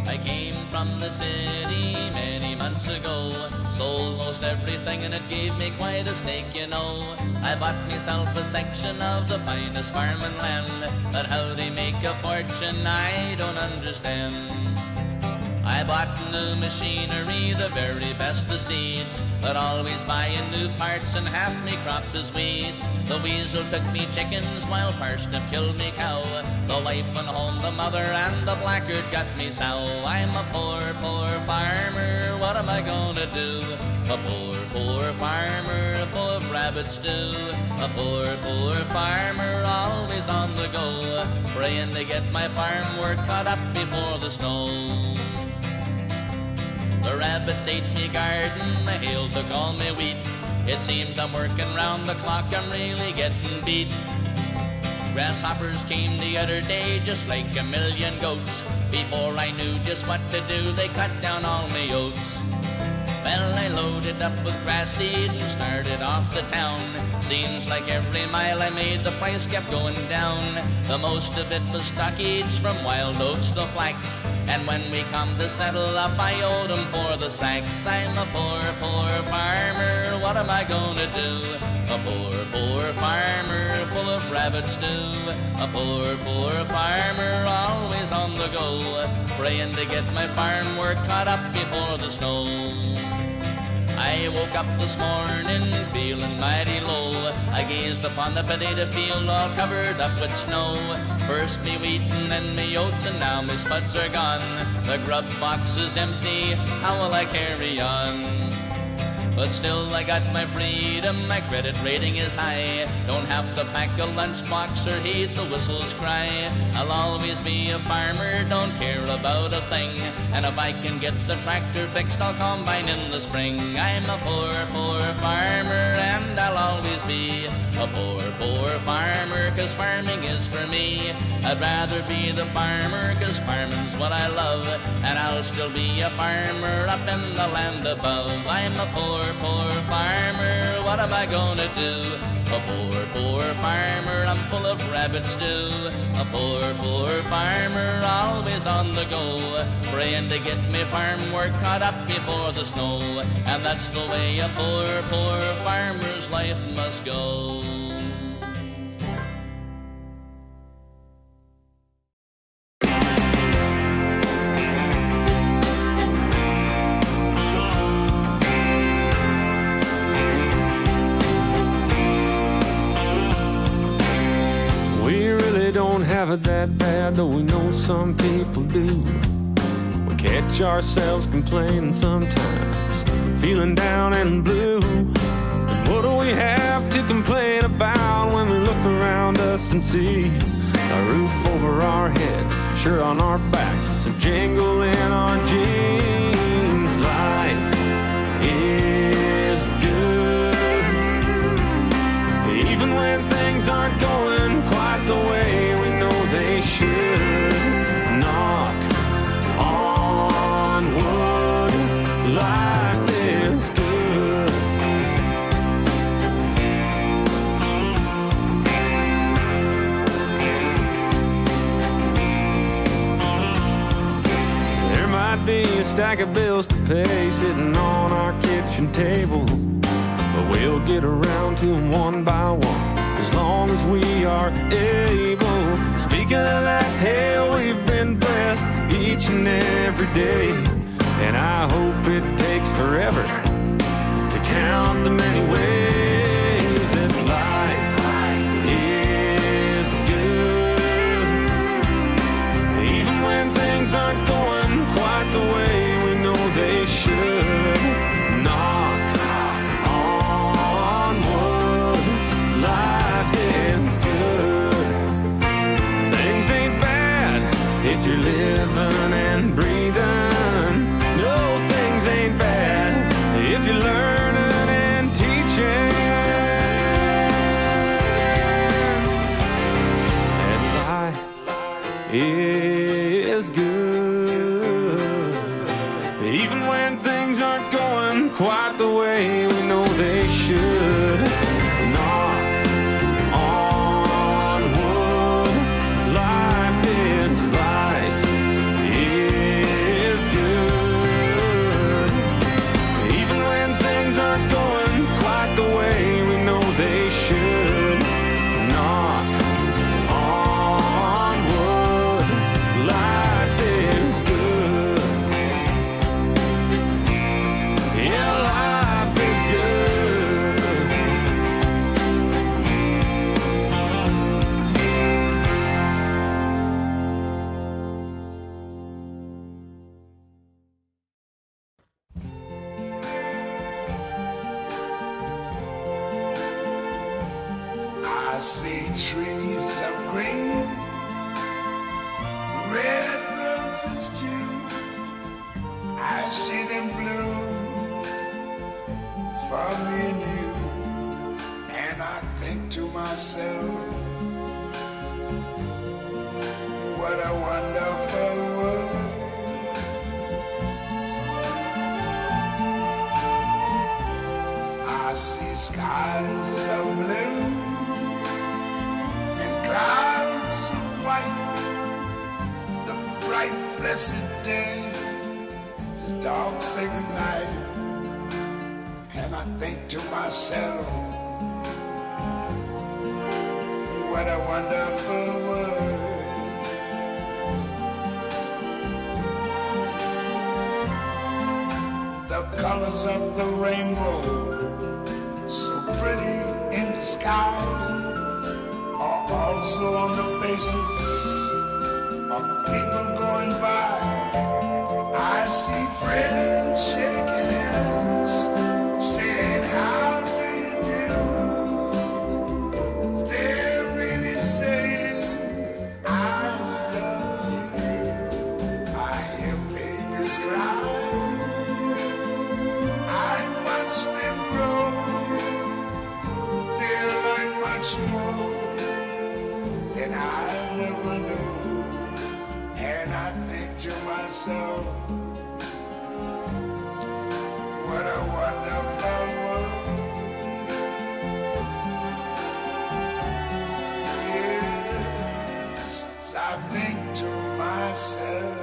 I came from the city many months ago, sold most everything and it gave me quite a stake, you know. I bought myself a section of the finest farming land, but how they make a fortune I don't understand. I bought new machinery, the very best of seeds, but always buying new parts and half me crop is weeds. The weasel took me chickens while parsnip killed me cow. The wife went home, the mother, and the blackguard got me sow. I'm a poor, poor farmer, what am I gonna do? A poor, poor farmer full of rabbit stew. A poor, poor farmer always on the go, praying to get my farm work caught up before the snow. The rabbits ate me garden, the hail took all me wheat. It seems I'm working round the clock, I'm really getting beat. Grasshoppers came the other day just like a million goats. Before I knew just what to do, they cut down all me oats. Well, I loaded up with grass seed and started off to town. Seems like every mile I made, the price kept going down. The most of it was stockage from wild oats to flax, and when we come to settle up, I owed 'em for the sacks. I'm a poor, poor farmer, what am I gonna do? A poor, poor farmer full of rabbit stew. A poor, poor farmer always on the go, praying to get my farm work caught up before the snow. I woke up this morning feeling mighty low. I gazed upon the potato field all covered up with snow. First me wheat and then me oats, and now me spuds are gone. The grub box is empty, how will I carry on? But still I got my freedom, my credit rating is high. Don't have to pack a lunchbox or heed the whistles cry. I'll always be a farmer, don't care about a thing. And if I can get the tractor fixed, I'll combine in the spring. I'm a poor, poor farmer, and I'll always be a poor, poor farmer, 'cause farming is for me. I'd rather be the farmer, 'cause farming's what I love, and I'll still be a farmer up in the land above. I'm a poor, poor farmer, what am I gonna do? A poor, poor farmer, I'm full of rabbit stew. A poor, poor farmer, always on the go, praying to get me farm work caught up before the snow. And that's the way a poor, poor farmer's life must go. Don't have it that bad, though we know some people do. We catch ourselves complaining sometimes, feeling down and blue. But what do we have to complain about when we look around us and see a roof over our heads, shirt on our backs, some jingle in our jeans? Life is good, even when things aren't going quite the way they should. Knock on wood, life is good. There might be a stack of bills to pay sitting on our kitchen table, but we'll get around to them one by one, as long as we are able. Speaking of that, hell, we've been blessed each and every day, and I hope it takes forever to count the many ways that life is good. Even when things aren't going quite the way we know they should. Knock on wood, life is good. Things ain't bad if you're living and breathing. No, things ain't bad if you're learning and teaching. And life is good, even when things aren't going quite the way we know they should. Knock on wood, life is see trees of green, red roses too. I see them bloom for me and you. And I think to myself, what a wonderful world. I see skies of blue and clouds of white, the bright blessed day, the dark sacred night. And I think to myself, what a wonderful world. The colors of the rainbow, so pretty in the sky, are also on the faces of people going by. I see friends shaking hands, saying, how do you do? They're really saying, I love you. I hear babies cry, I watch them grow. They're like much more than I ever knew. And I think to myself, what a wonderful world. Yes, I think to myself,